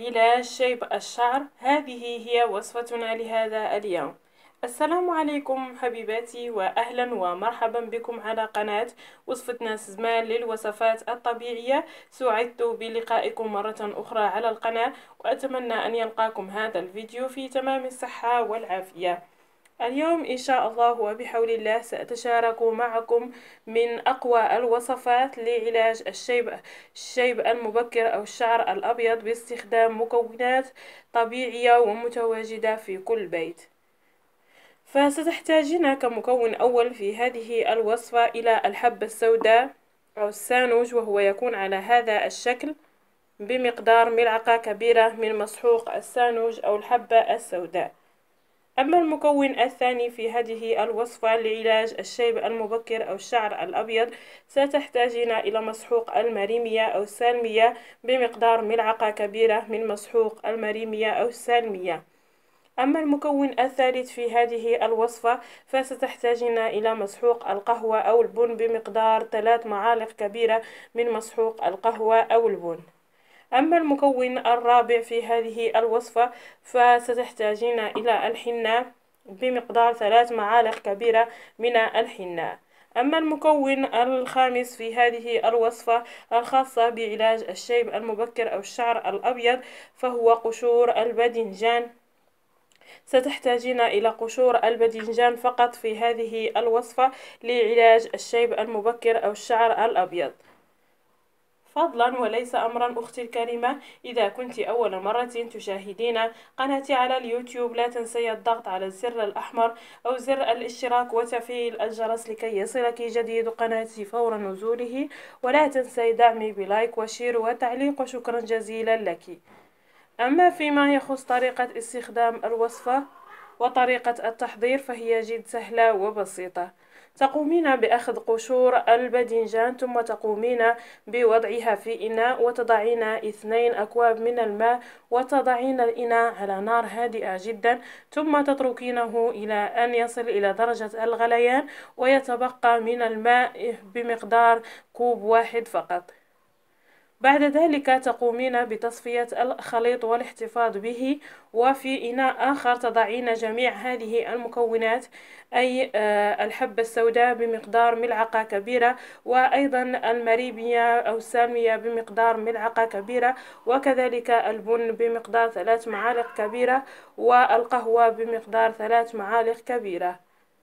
لعلاج شيب الشعر. هذه هي وصفتنا لهذا اليوم. السلام عليكم حبيباتي، وأهلا ومرحبا بكم على قناة وصفتنا سزمان للوصفات الطبيعية. سعدت بلقائكم مرة أخرى على القناة، وأتمنى أن يلقاكم هذا الفيديو في تمام الصحة والعافية. اليوم إن شاء الله وبحول الله سأتشارك معكم من أقوى الوصفات لعلاج الشيب المبكر أو الشعر الأبيض باستخدام مكونات طبيعية ومتواجدة في كل بيت. فستحتاجين كمكون أول في هذه الوصفة إلى الحبة السوداء أو السانوج، وهو يكون على هذا الشكل بمقدار ملعقة كبيرة من مسحوق السانوج أو الحبة السوداء. أما المكون الثاني في هذه الوصفة لعلاج الشيب المبكر أو الشعر الأبيض، ستحتاجين إلى مسحوق المريمية أو السالمية بمقدار ملعقة كبيرة من مسحوق المريمية أو السالمية. أما المكون الثالث في هذه الوصفة، فستحتاجين إلى مسحوق القهوة أو البن بمقدار 3 معالق كبيرة من مسحوق القهوة أو البن. أما المكون الرابع في هذه الوصفة، فستحتاجين إلى الحناء بمقدار 3 معالق كبيرة من الحناء. أما المكون الخامس في هذه الوصفة الخاصة بعلاج الشيب المبكر أو الشعر الأبيض، فهو قشور الباذنجان. ستحتاجين إلى قشور الباذنجان فقط في هذه الوصفة لعلاج الشيب المبكر أو الشعر الأبيض. فضلا وليس أمرا أختي الكريمة، إذا كنت أول مرة تشاهدين قناتي على اليوتيوب لا تنسي الضغط على الزر الأحمر أو زر الاشتراك وتفعيل الجرس لكي يصلك جديد قناتي فور نزوله، ولا تنسي دعمي بلايك وشير وتعليق، وشكرا جزيلا لك. أما فيما يخص طريقة استخدام الوصفة وطريقة التحضير، فهي جد سهلة وبسيطة. تقومين بأخذ قشور الباذنجان، ثم تقومين بوضعها في إناء، وتضعين 2 أكواب من الماء، وتضعين الإناء على نار هادئة جدا، ثم تتركينه إلى أن يصل إلى درجة الغليان، ويتبقى من الماء بمقدار كوب واحد فقط. بعد ذلك تقومين بتصفية الخليط والاحتفاظ به، وفي إناء آخر تضعين جميع هذه المكونات، أي الحبة السوداء بمقدار ملعقة كبيرة، وأيضا المريبية أو السالمية بمقدار ملعقة كبيرة، وكذلك البن بمقدار 3 معالق كبيرة، والقهوة بمقدار 3 معالق كبيرة.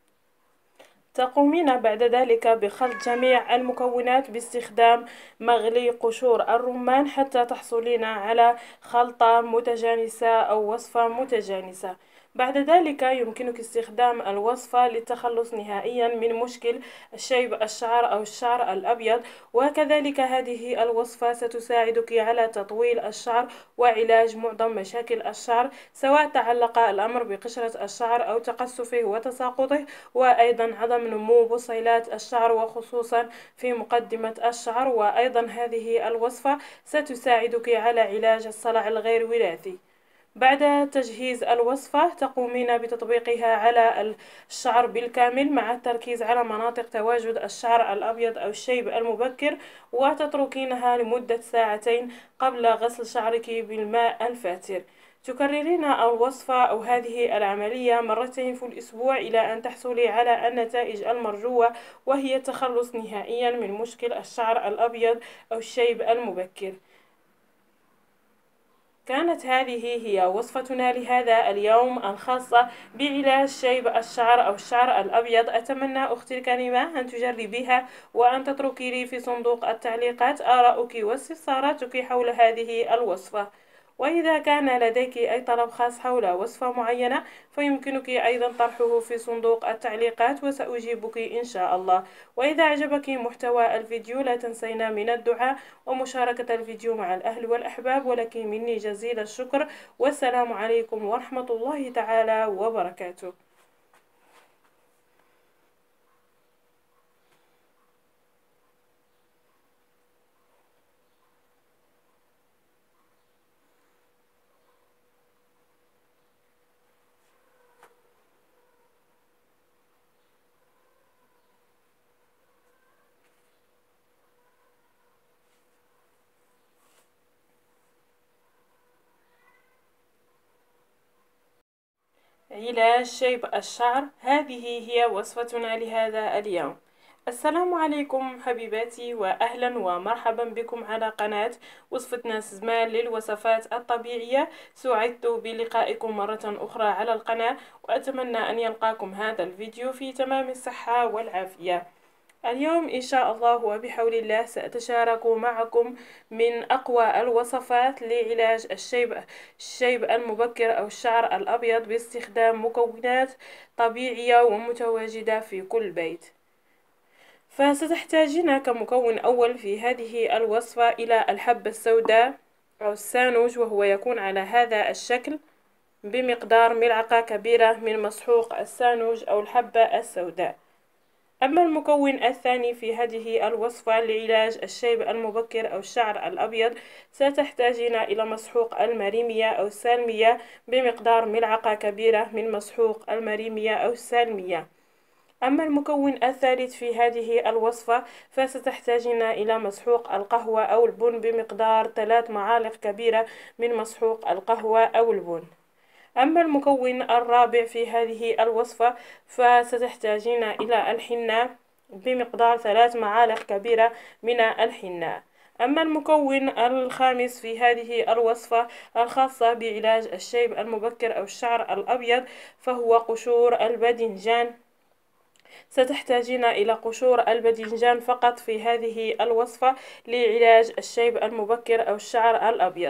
تقومين بعد ذلك بخلط جميع المكونات باستخدام مغلي قشور الرمان حتى تحصلين على خلطة متجانسة أو وصفة متجانسة. بعد ذلك يمكنك استخدام الوصفة للتخلص نهائيا من مشكل شيب الشعر أو الشعر الأبيض، وكذلك هذه الوصفة ستساعدك على تطويل الشعر وعلاج معظم مشاكل الشعر، سواء تعلق الأمر بقشرة الشعر أو تقصفه وتساقطه، وأيضا عدم نمو بصيلات الشعر وخصوصا في مقدمة الشعر. وأيضا هذه الوصفة ستساعدك على علاج الصلع الغير وراثي. بعد تجهيز الوصفة تقومين بتطبيقها على الشعر بالكامل، مع التركيز على مناطق تواجد الشعر الأبيض أو الشيب المبكر، وتتركينها لمدة 2 ساعات قبل غسل شعرك بالماء الفاتر. تكررين الوصفة أو هذه العملية 2 مرات في الأسبوع إلى أن تحصلي على النتائج المرجوة، وهي التخلص نهائيا من مشكل الشعر الأبيض أو الشيب المبكر. كانت هذه هي وصفتنا لهذا اليوم الخاصة بعلاج شيب الشعر أو الشعر الأبيض. أتمنى أختي الكريمة أن تجربيها، وأن تتركي لي في صندوق التعليقات آراءك واستفساراتك حول هذه الوصفة. وإذا كان لديك أي طلب خاص حول وصفة معينة، فيمكنك أيضا طرحه في صندوق التعليقات وسأجيبك إن شاء الله. وإذا أعجبك محتوى الفيديو لا تنسينا من الدعاء ومشاركة الفيديو مع الأهل والأحباب، ولك مني جزيل الشكر، والسلام عليكم ورحمة الله تعالى وبركاته. علاج شيب الشعر. هذه هي وصفتنا لهذا اليوم. السلام عليكم حبيباتي، وأهلا ومرحبا بكم على قناة وصفة ناس زمان للوصفات الطبيعية. سعدت بلقائكم مرة أخرى على القناة، وأتمنى أن يلقاكم هذا الفيديو في تمام الصحة والعافية. اليوم إن شاء الله وبحول الله سأتشارك معكم من أقوى الوصفات لعلاج الشيب المبكر أو الشعر الأبيض باستخدام مكونات طبيعية ومتواجدة في كل بيت. فستحتاجين كمكون أول في هذه الوصفة إلى الحبة السوداء أو السانوج، وهو يكون على هذا الشكل بمقدار ملعقة كبيرة من مسحوق السانوج أو الحبة السوداء. أما المكون الثاني في هذه الوصفة لعلاج الشيب المبكر أو الشعر الأبيض، ستحتاجين إلى مسحوق المريمية أو السالمية بمقدار ملعقة كبيرة من مسحوق المريمية أو السالمية. أما المكون الثالث في هذه الوصفة، فستحتاجين إلى مسحوق القهوة أو البن بمقدار 3 معالق كبيرة من مسحوق القهوة أو البن. أما المكون الرابع في هذه الوصفة، فستحتاجين إلى الحناء بمقدار 3 معالق كبيرة من الحناء. أما المكون الخامس في هذه الوصفة الخاصة بعلاج الشيب المبكر أو الشعر الأبيض، فهو قشور الباذنجان. ستحتاجين إلى قشور الباذنجان فقط في هذه الوصفة لعلاج الشيب المبكر أو الشعر الأبيض.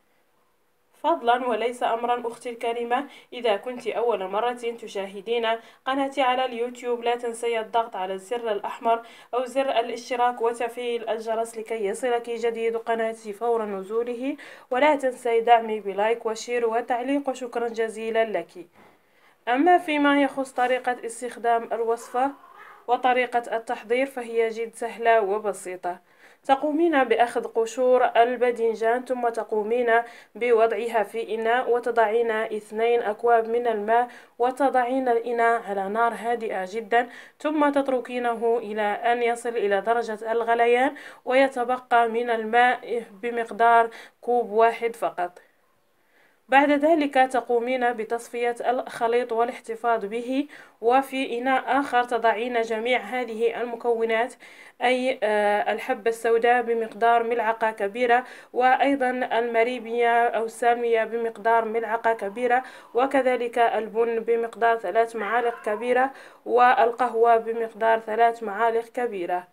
فضلا وليس أمرا أختي الكريمة، إذا كنت أول مرة تشاهدين قناتي على اليوتيوب لا تنسي الضغط على الزر الأحمر أو زر الاشتراك وتفعيل الجرس لكي يصلك جديد قناتي فور نزوله، ولا تنسي دعمي بلايك وشير وتعليق، وشكرا جزيلا لك. أما فيما يخص طريقة استخدام الوصفة وطريقة التحضير، فهي جد سهلة وبسيطة. تقومين بأخذ قشور الباذنجان، ثم تقومين بوضعها في إناء، وتضعين 2 أكواب من الماء، وتضعين الإناء على نار هادئة جدا، ثم تتركينه إلى أن يصل إلى درجة الغليان، ويتبقى من الماء بمقدار كوب واحد فقط. بعد ذلك تقومين بتصفية الخليط والاحتفاظ به، وفي إناء آخر تضعين جميع هذه المكونات، أي الحبة السوداء بمقدار ملعقة كبيرة، وأيضا المريبية أو السالمية بمقدار ملعقة كبيرة، وكذلك البن بمقدار 3 معالق كبيرة، والقهوة بمقدار 3 معالق كبيرة.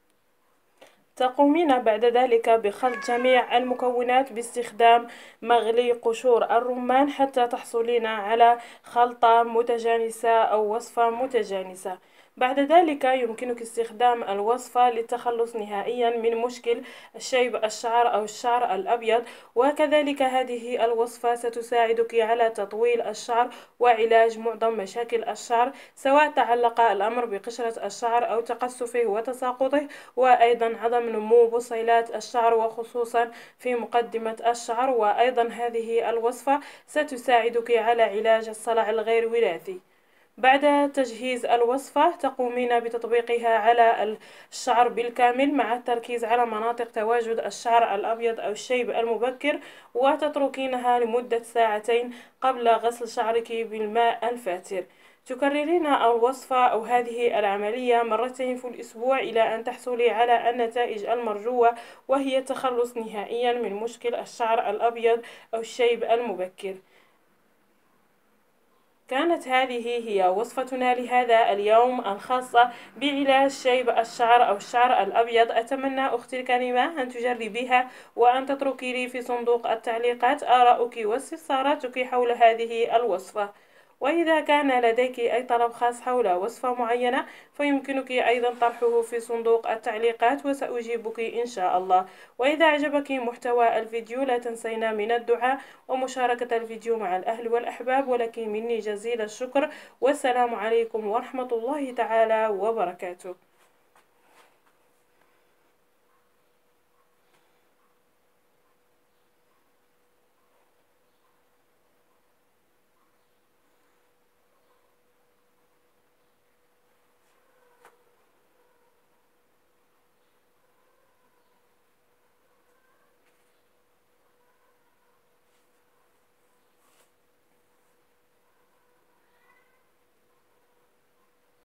تقومين بعد ذلك بخلط جميع المكونات باستخدام مغلي قشور الرمان حتى تحصلين على خلطة متجانسة أو وصفة متجانسة. بعد ذلك يمكنك استخدام الوصفة للتخلص نهائيا من مشكل شيب الشعر أو الشعر الأبيض، وكذلك هذه الوصفة ستساعدك على تطويل الشعر وعلاج معظم مشاكل الشعر، سواء تعلق الأمر بقشرة الشعر أو تقصفه وتساقطه، وأيضا عدم نمو بصيلات الشعر وخصوصا في مقدمة الشعر. وأيضا هذه الوصفة ستساعدك على علاج الصلع الغير وراثي. بعد تجهيز الوصفة تقومين بتطبيقها على الشعر بالكامل، مع التركيز على مناطق تواجد الشعر الأبيض أو الشيب المبكر، وتتركينها لمدة 2 ساعات قبل غسل شعرك بالماء الفاتر. تكررين الوصفة أو هذه العملية 2 مرات في الأسبوع إلى أن تحصلي على النتائج المرجوة، وهي التخلص نهائيا من مشكل الشعر الأبيض أو الشيب المبكر. كانت هذه هي وصفتنا لهذا اليوم الخاصة بعلاج شيب الشعر أو الشعر الأبيض. أتمنى أختي الكريمة أن تجربيها، وأن تتركي لي في صندوق التعليقات آراءك واستفساراتك حول هذه الوصفة. وإذا كان لديك أي طلب خاص حول وصفة معينة، فيمكنك أيضا طرحه في صندوق التعليقات وسأجيبك إن شاء الله. وإذا أعجبك محتوى الفيديو لا تنسينا من الدعاء ومشاركة الفيديو مع الأهل والأحباب، ولك مني جزيل الشكر، والسلام عليكم ورحمة الله تعالى وبركاته.